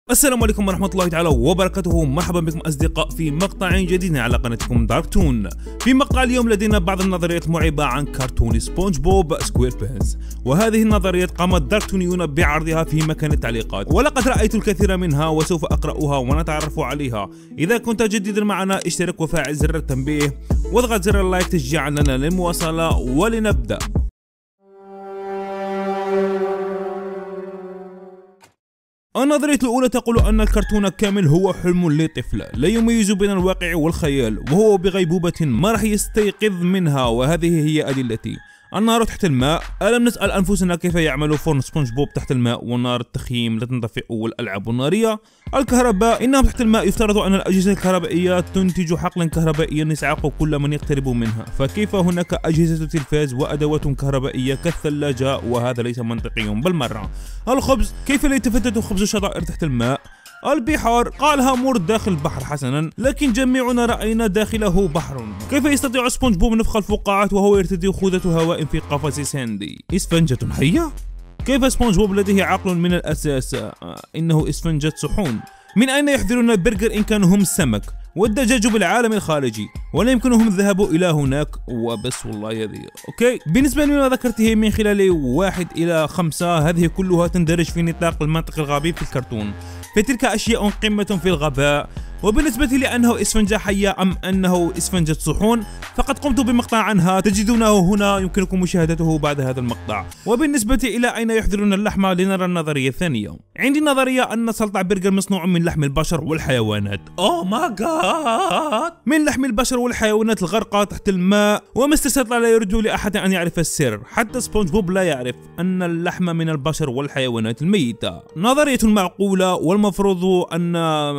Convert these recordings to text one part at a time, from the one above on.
السلام عليكم ورحمة الله تعالى وبركاته. مرحبا بكم أصدقاء في مقطع جديد على قناتكم داركتون. في مقطع اليوم لدينا بعض النظريات المعيبة عن كرتون سبونج بوب سكوير بانس، وهذه النظريات قام الداركتونيون بعرضها في مكان التعليقات، ولقد رأيت الكثير منها وسوف أقرأها ونتعرف عليها. إذا كنت جديدا معنا اشترك وفعل زر التنبيه واضغط زر اللايك تشجيعا لنا للمواصلة، ولنبدأ. النظرية الأولى تقول أن الكرتون كامل هو حلم لطفل لا يميز بين الواقع والخيال، وهو بغيبوبة ما راح يستيقظ منها، وهذه هي أدلتي. النار تحت الماء، ألم نسأل أنفسنا كيف يعمل فرن سبونج بوب تحت الماء والنار التخييم لا تنطفئ والألعاب النارية؟ الكهرباء، إنهم تحت الماء يفترض أن الأجهزة الكهربائية تنتج حقلا كهربائيا يسعق كل من يقترب منها، فكيف هناك أجهزة تلفاز وأدوات كهربائية كالثلاجة وهذا ليس منطقي بالمرة. الخبز، كيف لا يتفتت خبز الشظائر تحت الماء؟ البحار، قالها مور داخل البحر حسنا، لكن جميعنا رأينا داخله بحر. كيف يستطيع سبونج بوب نفخ الفقاعات وهو يرتدي خوذة هواء في قفص ساندي؟ إسفنجة حية؟ كيف سبونج بوب لديه عقل من الأساس؟ إنه إسفنجة صحون. من أين يحضرون البرجر إن كانوا هم السمك والدجاج بالعالم الخارجي ولا يمكنهم الذهاب إلى هناك وبس؟ والله هذه أوكي. بالنسبة لما ذكرته من خلال 1 إلى 5، هذه كلها تندرج في نطاق المنطق الغبي في الكرتون، فتلك أشياء قمة في الغباء. وبالنسبة لأنه إسفنجة حية أم أنه إسفنجة صحون فقد قمت بمقطع عنها تجدونه هنا، يمكنكم مشاهدته بعد هذا المقطع. وبالنسبة إلى أين يحضرون اللحم لنرى النظرية الثانية. عندي نظرية أن سلطع برجر مصنوع من لحم البشر والحيوانات. أوه ماي جاد، من لحم البشر والحيوانات الغرقى تحت الماء. ومستر سلطع لا يرجو لأحد أن يعرف السر، حتى سبونج بوب لا يعرف أن اللحم من البشر والحيوانات الميتة. نظرية معقولة، والمفروض أن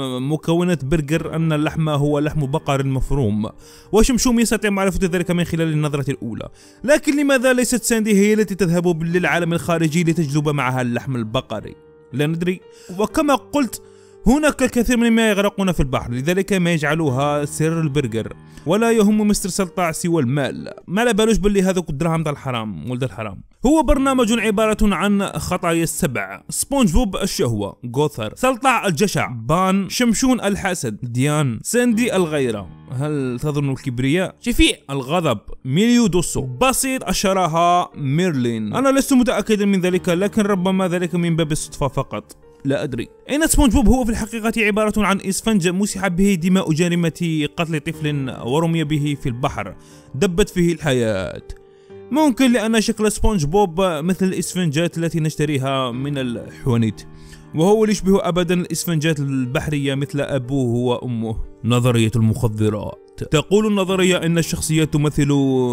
مكونات برجر أن اللحم هو لحم بقر مفروم، وشمشوم يستطيع معرفة ذلك من خلال النظرة الأولى. لكن لماذا ليست ساندي هي التي تذهب للعالم الخارجي لتجلب معها اللحم البقري؟ لا ندري. وكما قلت هناك الكثير من ما يغرقون في البحر، لذلك ما يجعلها سر البرجر، ولا يهم مستر سلطع سوى المال. ما لا بالوش باللي هذوك الدراهم تاع الحرام ولد الحرام. هو برنامج عبارة عن خطايا السبع: سبونج بوب الشهوة، غوثر، سلطع الجشع، بان، شمشون الحسد، ديان، ساندي الغيرة، هل تظن الكبرياء، شفيع الغضب، ميليو دوسو، بسيط الشراهة، ميرلين. أنا لست متأكدا من ذلك، لكن ربما ذلك من باب الصدفة فقط، لا أدري. إن سبونج بوب هو في الحقيقة عبارة عن إسفنج مسح به دماء جريمة قتل طفل ورمي به في البحر دبت فيه الحياة. ممكن لأن شكل سبونج بوب مثل الإسفنجات التي نشتريها من الحوانيت، وهو يشبه أبدا الإسفنجات البحرية مثل أبوه وأمه. نظرية المخدرات، تقول النظرية أن الشخصية تمثل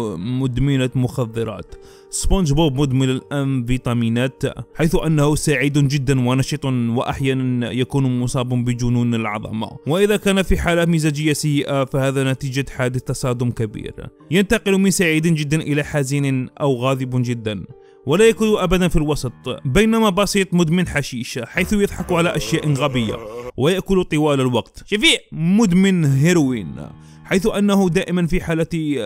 مدمنة مخدرات. سبونج بوب مدمن الأنفيتامينات، حيث أنه سعيد جدا ونشط وأحيانا يكون مصاب بجنون العظمة، وإذا كان في حالة مزاجية سيئة فهذا نتيجة حادث تصادم كبير. ينتقل من سعيد جدا إلى حزين أو غاضب جدا، ولا يكون أبدا في الوسط. بينما بسيط مدمن حشيش، حيث يضحك على أشياء غبية ويأكل طوال الوقت. شفيع مدمن هيروين، حيث أنه دائما في حالة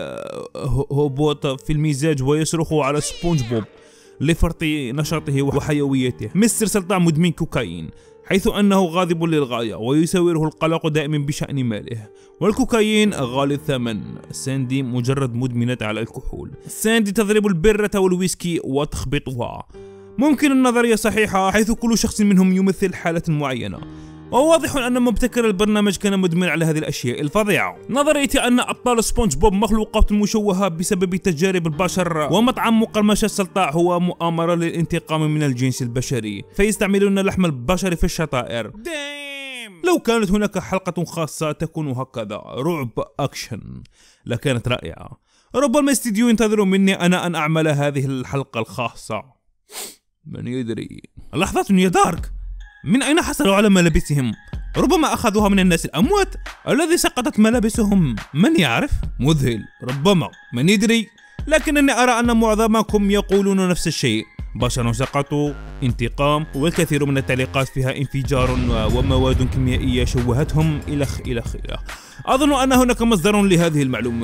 هبوط في المزاج ويصرخ على سبونج بوب لفرط نشاطه وحيويته. مستر سلطع مدمن كوكايين، حيث أنه غاضب للغاية ويساوره القلق دائما بشأن ماله، والكوكايين غالي الثمن. ساندي مجرد مدمنة على الكحول. ساندي تضرب البرة والويسكي وتخبطها. ممكن النظرية صحيحة، حيث كل شخص منهم يمثل حالة معينة، وواضح أن مبتكر البرنامج كان مدمن على هذه الأشياء الفظيعة. نظريتي أن أبطال سبونج بوب مخلوقات مشوهة بسبب تجارب البشر، ومطعم مقرمش السلطع هو مؤامرة للانتقام من الجنس البشري، فيستعملون لحم البشر في الشطائر. لو كانت هناك حلقة خاصة تكون هكذا رعب أكشن لكانت رائعة. ربما الاستديو ينتظر مني أنا أن أعمل هذه الحلقة الخاصة، من يدري. لحظة يا دارك، من أين حصلوا على ملابسهم؟ ربما أخذوها من الناس الأموات الذي سقطت ملابسهم، من يعرف؟ مذهل، ربما، من يدري. لكنني أرى أن معظمكم يقولون نفس الشيء: بشر سقطوا، انتقام، والكثير من التعليقات فيها انفجار ومواد كيميائية شوهتهم إلخ إلخ إلخ. أظن أن هناك مصدر لهذه المعلومات.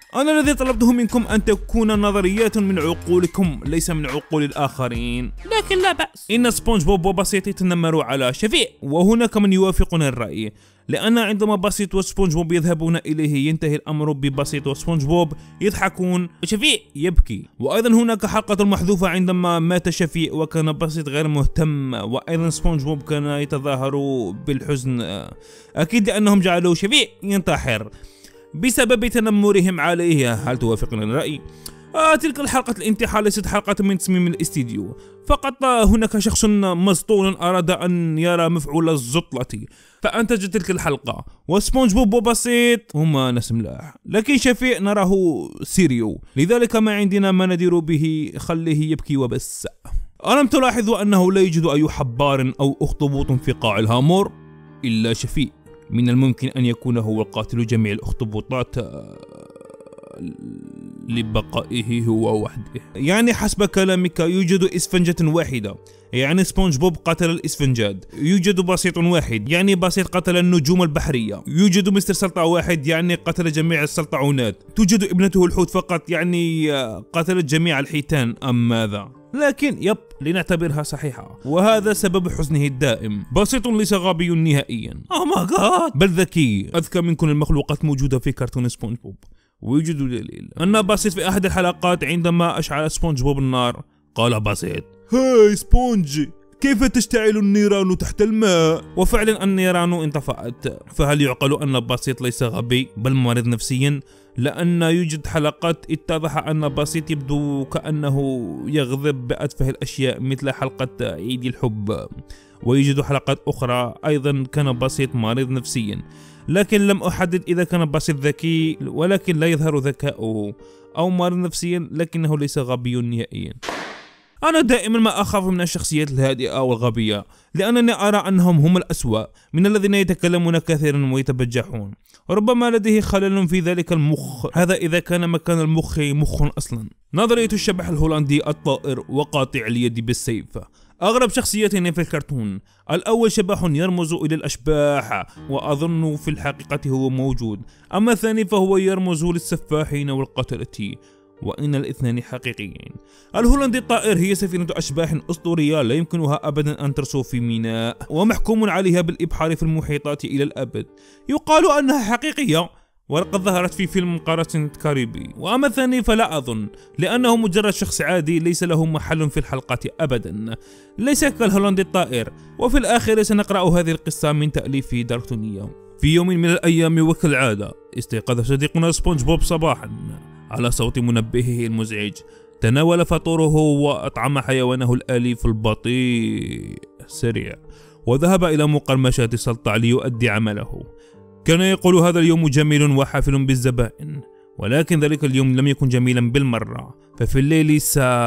أنا الذي طلبته منكم أن تكون نظريات من عقولكم ليس من عقول الآخرين، لكن لا بأس. إن سبونج بوب وبسيط يتنمروا على شفيق، وهناك من يوافقون الرأي، لأن عندما بسيط وسبونج بوب يذهبون إليه ينتهي الأمر ببسيط وسبونج بوب يضحكون وشفيق يبكي. وأيضا هناك حلقة محذوفة عندما مات شفيق وكان بسيط غير مهتم، وأيضا سبونج بوب كان يتظاهر بالحزن، أكيد لأنهم جعلوا شفيق ينتحر بسبب تنمرهم عليه. هل توافقون الرأي؟ تلك الحلقة الانتحار ليست حلقة من تصميم الاستديو، فقط هناك شخص مسطول أراد أن يرى مفعول الزطلة فأنتج تلك الحلقة، وسبونج بوب وبسيط هما ناس ملاح، لكن شفيق نراه سيريو، لذلك ما عندنا ما ندير به، خليه يبكي وبس. ألم تلاحظوا أنه لا يوجد أي حبار أو أخطبوط في قاع الهامور إلا شفيق؟ من الممكن أن يكون هو قاتل جميع الأخطبوطات لبقائه هو وحده. يعني حسب كلامك يوجد إسفنجة واحدة، يعني سبونج بوب قتل الإسفنجات. يوجد بسيط واحد، يعني بسيط قتل النجوم البحرية. يوجد مستر سلطع واحد، يعني قتل جميع السلطعونات. توجد ابنته الحوت فقط، يعني قتلت جميع الحيتان أم ماذا؟ لكن لنعتبرها صحيحة، وهذا سبب حزنه الدائم. بسيط ليس غبي نهائيا، بل ذكي، أذكى من كل المخلوقات الموجودة في كرتون سبونج بوب. ويوجد دليل أن بسيط في أحد الحلقات عندما أشعل سبونج بوب النار قال بسيط: هاي سبونج، كيف تشتعل النيران تحت الماء؟ وفعلا النيران انطفأت. فهل يعقل أن بسيط ليس غبي بل مريض نفسيا؟ لأن يوجد حلقات اتضح أن بسيط يبدو كأنه يغضب بأتفه الأشياء مثل حلقة عيد الحب، ويوجد حلقات أخرى أيضا كان بسيط مريض نفسيا، لكن لم أحدد إذا كان بسيط ذكي ولكن لا يظهر ذكاؤه، أو مريض نفسيا لكنه ليس غبي نهائيا. أنا دائما ما أخاف من الشخصيات الهادئة والغبية، لأنني أرى أنهم هم الأسوأ من الذين يتكلمون كثيرا ويتبجحون. ربما لديه خلل في ذلك المخ، هذا إذا كان مكان المخ مخ أصلا. نظرية الشبح الهولندي الطائر وقاطع اليد بالسيف. أغرب شخصيتين في الكرتون، الأول شبح يرمز إلى الأشباح وأظن في الحقيقة هو موجود، أما الثاني فهو يرمز للسفاحين والقتلة، وإن الاثنان حقيقيين. الهولندي الطائر هي سفينة أشباح أسطورية لا يمكنها أبدا أن ترسو في ميناء، ومحكوم عليها بالإبحار في المحيطات إلى الأبد. يقال أنها حقيقية ولقد ظهرت في فيلم قارة كاريبي. وأما الثاني فلا أظن، لأنه مجرد شخص عادي ليس له محل في الحلقة أبدا، ليس كالهولندي الطائر. وفي الآخر سنقرأ هذه القصة من تأليف دارتونية. في يوم من الأيام وكالعادة استيقظ صديقنا سبونج بوب صباحا على صوت منبهه المزعج. تناول فطوره وأطعم حيوانه الأليف البطيء السريع، وذهب إلى مقرمشة سلطع ليؤدي عمله. كان يقول هذا اليوم جميل وحافل بالزبائن، ولكن ذلك اليوم لم يكن جميلا بالمرة. ففي الليل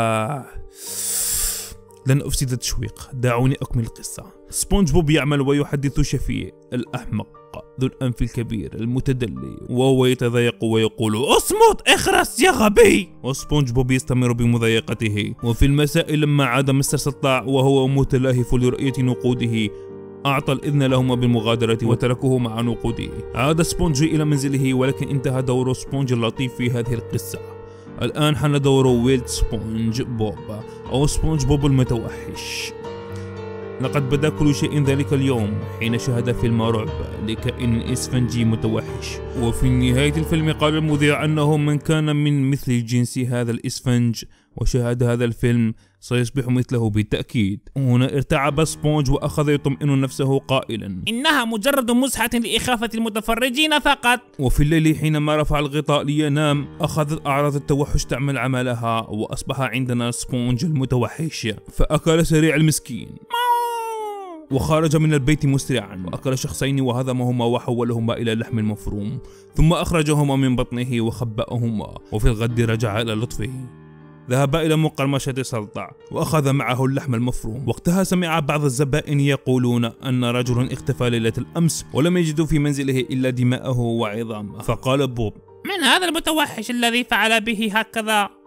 لن أفسد التشويق، دعوني أكمل القصة. سبونج بوب يعمل ويحدث شفيق الأحمق ذو الأنف الكبير المتدلي، وهو يتضايق ويقول: اصمت، اخرس يا غبي. وسبونج بوب يستمر بمضايقته. وفي المساء لما عاد مستر سلطع وهو متلهف لرؤية نقوده، أعطى الإذن لهما بالمغادرة وتركوه مع نقوده. عاد سبونج إلى منزله، ولكن انتهى دور سبونج اللطيف في هذه القصة. الآن حان دور ويلد سبونج بوب أو سبونج بوب المتوحش. لقد بدا كل شيء ذلك اليوم حين شاهد فيلم رعب لكائن إسفنجي متوحش، وفي نهاية الفيلم قال المذيع أنه من كان من مثل جنس هذا الإسفنج وشاهد هذا الفيلم سيصبح مثله بالتأكيد. هنا ارتعب سبونج وأخذ يطمئن نفسه قائلا: إنها مجرد مزحة لإخافة المتفرجين فقط. وفي الليل حينما رفع الغطاء لينام أخذت أعراض التوحش تعمل عملها، وأصبح عندنا سبونج المتوحش. فأكل سريع المسكين وخرج من البيت مسرعا، وأكل شخصين وهضمهما وحولهما إلى لحم مفروم، ثم أخرجهما من بطنه وخبأهما. وفي الغد رجع إلى لطفه، ذهب إلى مقرمشة سلطع وأخذ معه اللحم المفروم. وقتها سمع بعض الزبائن يقولون أن رجل اختفى ليلة الأمس ولم يجدوا في منزله إلا دماءه وعظامه. فقال بوب: من هذا المتوحش الذي فعل به هكذا؟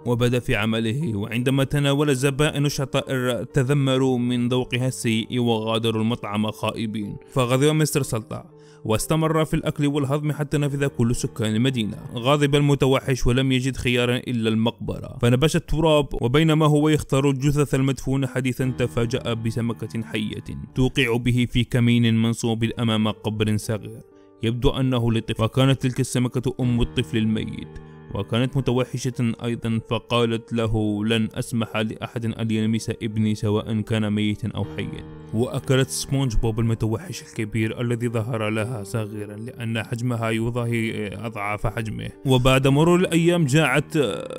وبدأ في عمله، وعندما تناول الزبائن الشطائر تذمروا من ذوقها السيء وغادروا المطعم خائبين. فغضب مستر سلطة واستمر في الأكل والهضم حتى نفذ كل سكان المدينة. غاضب المتوحش ولم يجد خيارا إلا المقبرة، فنبش التراب، وبينما هو يختار الجثث المدفونة حديثا تفاجأ بسمكة حية توقع به في كمين منصوب أمام قبر صغير يبدو أنه لطفل، وكانت تلك السمكة أم الطفل الميت، وكانت متوحشة أيضا، فقالت له: لن أسمح لأحد أن يلمس ابني سواء كان ميتا أو حيا. وأكلت سبونج بوب المتوحش الكبير الذي ظهر لها صغيرا لأن حجمها يضاهي أضعاف حجمه. وبعد مرور الأيام جاعت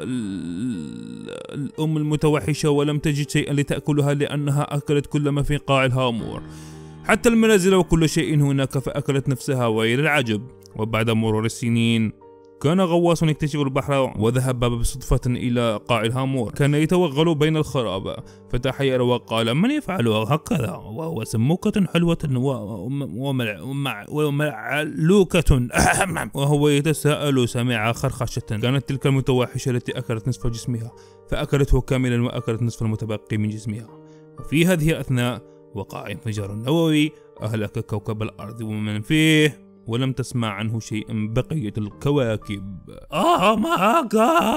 الأم المتوحشة ولم تجد شيئا لتأكلها لأنها أكلت كل ما في قاع الهامور، حتى المنازل وكل شيء هناك، فأكلت نفسها وإلى العجب. وبعد مرور السنين كان غواص يكتشف البحر وذهب بصدفة إلى قاع الهامور. كان يتوغل بين الخرابة فتحير وقال: من يفعل هكذا وهو سموكة حلوة ومعلوكة؟ وهو يتساءل سمع خرخشة. كانت تلك المتوحشة التي أكلت نصف جسمها، فأكلته كاملا وأكلت نصف المتبقي من جسمها. وفي هذه الأثناء وقع انفجار نووي أهلك كوكب الأرض ومن فيه، ولم تسمع عنه شيئا بقية الكواكب. ماي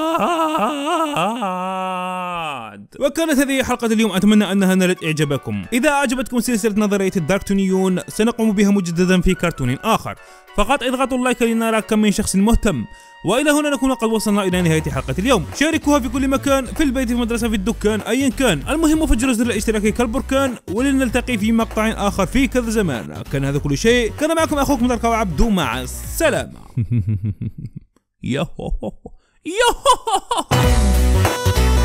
جاد. وكانت هذه حلقة اليوم، أتمنى أنها نالت إعجابكم. إذا أعجبتكم سلسلة نظرية الداركتونيون سنقوم بها مجددا في كرتون آخر، فقط اضغطوا اللايك لنرى كم من شخص مهتم. وإلى هنا نكون قد وصلنا إلى نهاية حلقة اليوم. شاركوها في كل مكان، في البيت، في المدرسة، في الدكان، أيا كان. المهم فجروا زر الاشتراك كالبركان، ولنلتقي في مقطع آخر في كذا زمان. كان هذا كل شيء، كان معكم أخوكم دركا وعبدو، مع السلامة. يوهو